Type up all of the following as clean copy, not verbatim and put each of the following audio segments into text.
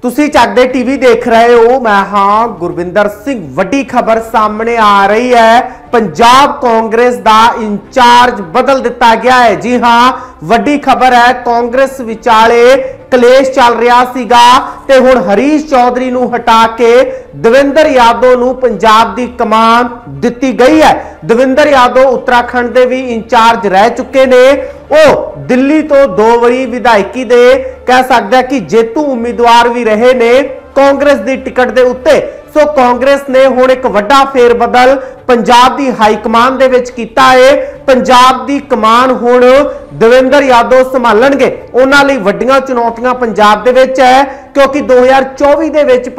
ਤੁਸੀਂ ਚੱਕਦੇ टीवी देख रहे हो। मैं हाँ गुरविंदर सिंह। वड्डी खबर सामने आ रही है, पंजाब कांग्रेस दा इंचार्ज बदल दिता गया है। जी हाँ, वड्डी खबर है। कांग्रेस विचाले कलेश चल रहा सीगा ते हुण हरीश चौधरी नूं हटा के दविंदर यादव नूं पंजाब दी कमान दित्ती गई है। दविंदर यादव उत्तराखंड दे भी इंचार्ज रह चुके ने। ਉਹ ਦਿੱਲੀ ਤੋਂ 2 ਵਾਰੀ ਵਿਧਾਇਕੀ ਦੇ कह सकता है कि जेतू उम्मीदवार भी रहे ने कांग्रेस की टिकट के उत्ते। सो कांग्रेस ने हुण एक वड्डा फेर बदल पंजाब की हाई कमान दे विच कीता है। पंजाब की कमान हुण दविंदर यादव संभालणगे। उन्हां लई वड्डियां चुनौतियां पंजाब दे विच है, क्योंकि 2024 दे विच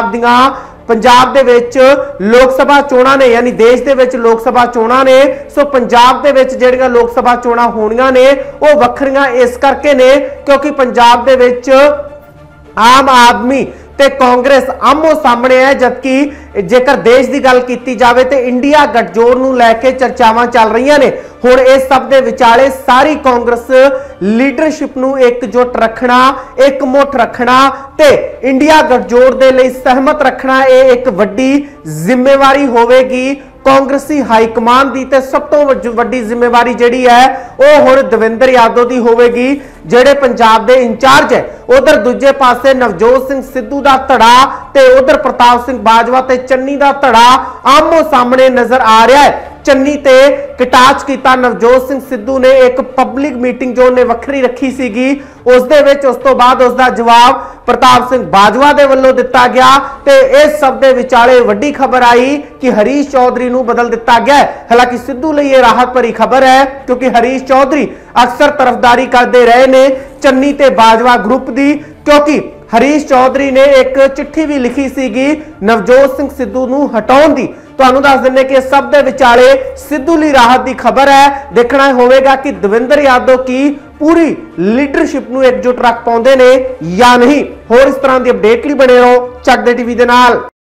पंजाब दे विच लोक सभा चोणां ने, यानी देश दे विच लोक सभा चोणां ने। सो पंजाब दे विच जिहड़ियां लोक सभा चोणां होणीआं ने वो वखरियां इस करके ने क्योंकि पंजाब दे विच आम आदमी ते कांग्रेस आमो सामने है, जबकि जेकर देश की गल की जाए तो इंडिया गठजोड़ नूं लैके चर्चावां चल रही ने। हुण इस सब दे विचाले सारी कांग्रेस लीडरशिप नूं एकजुट रखना, एक मुठ रखना ते इंडिया गठजोड़ दे लई सहमत रखना एक वड्डी जिम्मेवारी होवेगी कांग्रेसी हाई कमान दी। ते सब तो वड्डी जिम्मेवारी जिहड़ी है वो हुण दविंदर यादव दी होवेगी, जिहड़े पंजाब दे इंचार्ज है। उधर दूजे पासे नवजोत सिंह सिद्धू दा धड़ा ते उधर प्रताप सिंह बाजवा ते चन्नी दा धड़ा आमो सामने नजर आ रहा है। चन्नी ते कटाच कीता नवजोत सिंह सिद्धू ने एक पब्लिक मीटिंग जो ने वखरी रखी सीगी, उस दे विच उस तो बाद उसका जवाब प्रताप सिंह बाजवा दे वल्लों दिता गया। ते इस सब दे विचाले वड्डी खबर आई कि हरीश चौधरी नूं बदल दिता गया है। हालांकि सिद्धू लई यह राहत भरी खबर है, क्योंकि हरीश चौधरी अक्सर तरफदारी करते रहे ने चन्नी ते बाजवा ग्रुप दी, क्योंकि हरीश चौधरी ने एक चिट्ठी भी लिखी सीगी नवजोत सिंह सिद्धू नूं हटाउण दी। तुहानूं दस दिंदे कि सब दे विचाले सिद्धू लई राहत दी खबर है। देखना होवेगा कि दविंदर यादव की पूरी लीडरशिप नूं एकजुट रख पाउंदे ने या नहीं। होर इस तरह की अपडेट लई बने रहो चकदे टीवी दे नाल।